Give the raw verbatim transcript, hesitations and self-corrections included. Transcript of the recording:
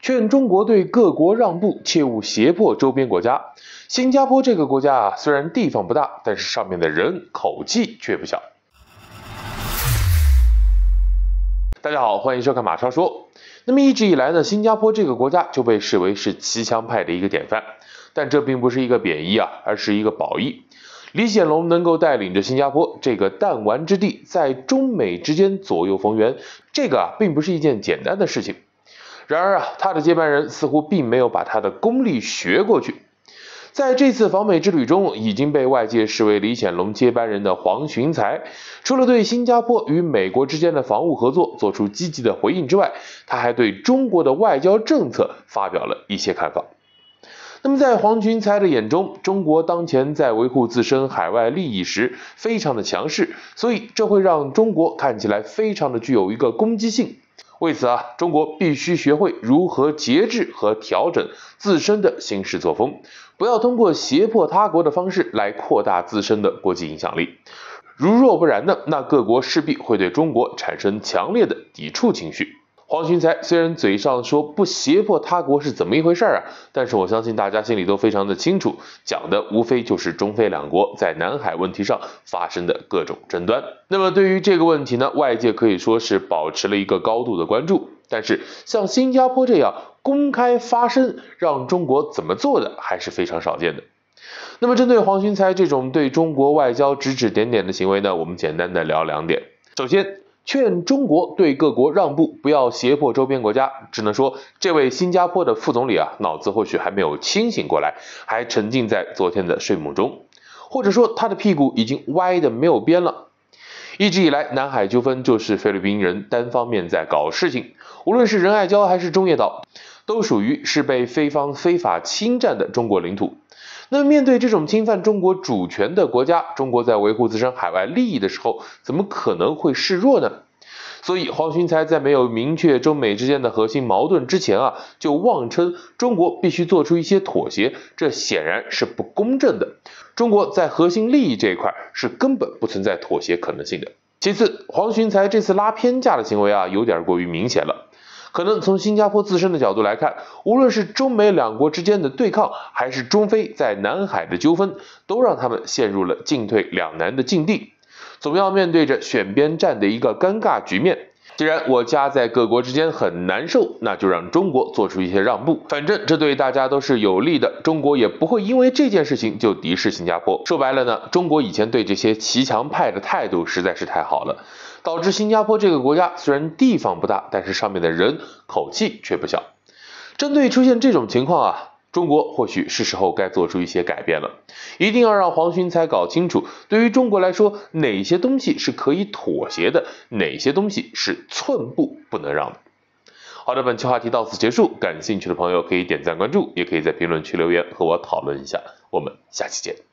劝中国对各国让步，切勿胁迫周边国家。新加坡这个国家啊，虽然地方不大，但是上面的人口气却不小。大家好，欢迎收看马超说。那么一直以来呢，新加坡这个国家就被视为是骑墙派的一个典范，但这并不是一个贬义啊，而是一个褒义。李显龙能够带领着新加坡这个弹丸之地，在中美之间左右逢源，这个啊并不是一件简单的事情。然而啊，他的接班人似乎并没有把他的功力学过去。在这次访美之旅中，已经被外界视为李显龙接班人的黄循财，除了对新加坡与美国之间的防务合作做出积极的回应之外，他还对中国的外交政策发表了一些看法。那么在黄循财的眼中，中国当前在维护自身海外利益时非常的强势，所以这会让中国看起来非常的具有一个攻击性。为此啊，中国必须学会如何节制和调整自身的行事作风，不要通过胁迫他国的方式来扩大自身的国际影响力。如若不然呢，那各国势必会对中国产生强烈的抵触情绪。黄循财虽然嘴上说不胁迫他国是怎么一回事啊，但是我相信大家心里都非常的清楚，讲的无非就是中非两国在南海问题上发生的各种争端。那么对于这个问题呢，外界可以说是保持了一个高度的关注，但是像新加坡这样公开发声让中国怎么做的还是非常少见的。那么针对黄循财这种对中国外交指指点点的行为呢，我们简单的聊两点。首先，劝中国对各国让步，不要胁迫周边国家，只能说这位新加坡的副总理啊，脑子或许还没有清醒过来，还沉浸在昨天的睡梦中，或者说他的屁股已经歪的没有边了。一直以来，南海纠纷就是菲律宾人单方面在搞事情，无论是仁爱礁还是中业岛，都属于是被菲方非法侵占的中国领土。那么面对这种侵犯中国主权的国家，中国在维护自身海外利益的时候，怎么可能会示弱呢？所以黄循财在没有明确中美之间的核心矛盾之前啊，就妄称中国必须做出一些妥协，这显然是不公正的。中国在核心利益这一块是根本不存在妥协可能性的。其次，黄循财这次拉偏架的行为啊，有点过于明显了。可能从新加坡自身的角度来看，无论是中美两国之间的对抗，还是中非在南海的纠纷，都让他们陷入了进退两难的境地，总要面对着选边站的一个尴尬局面。既然我家在各国之间很难受，那就让中国做出一些让步，反正这对大家都是有利的，中国也不会因为这件事情就敌视新加坡。说白了呢，中国以前对这些骑墙派的态度实在是太好了，导致新加坡这个国家虽然地方不大，但是上面的人口气却不小。针对出现这种情况啊，中国或许是时候该做出一些改变了，一定要让黄循财搞清楚，对于中国来说，哪些东西是可以妥协的，哪些东西是寸步不能让的。好的，本期话题到此结束，感兴趣的朋友可以点赞关注，也可以在评论区留言和我讨论一下，我们下期见。